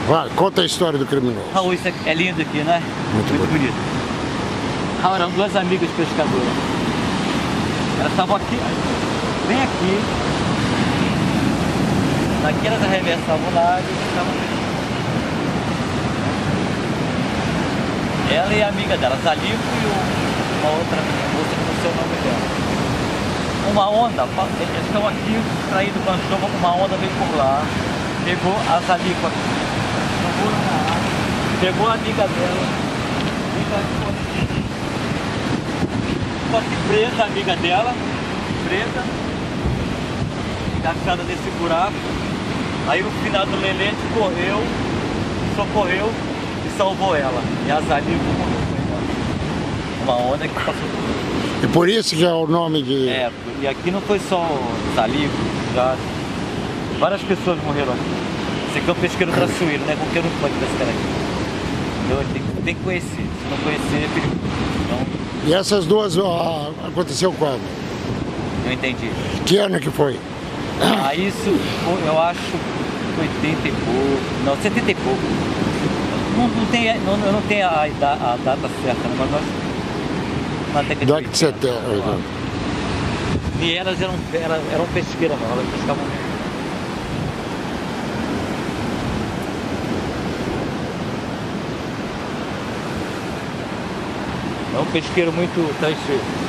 Vai, conta a história do criminoso. Raul, isso é lindo aqui, né? Muito bonito. Raul, eram duas amigas pescadoras. Elas estavam aqui, bem aqui. Daqui elas arremessavam lá e ficavam pescando. Ela e a amiga delas, a Lico e uma outra moça que não sei o nome dela. Uma onda, eles estão aqui distraídos com a chuva, uma onda veio por lá, pegou a Zalico aqui, jogou na água, pegou a amiga dela, só que preta, a amiga dela, preta, encaixada nesse buraco. Aí o final do Lelente correu, socorreu e salvou ela. E a Zalico morreu, foi embora. Uma onda que passou. E por isso que é o nome de... É, e aqui não foi só Zalico, já várias pessoas morreram aqui. Esse aqui é um pesqueiro traiçoeiro, né? Qualquer um pode pescar aqui. Então tem que conhecer, se não conhecer é perigoso. Então, E essas duas aconteceu quando? não entendi. Que ano que foi? Isso eu acho 80 e pouco, não, 70 e pouco. Eu não tenho a data certa, mas nós na década de 70. E elas eram pesqueiras, não, elas pescavam. É um pesqueiro muito traiçoeiro.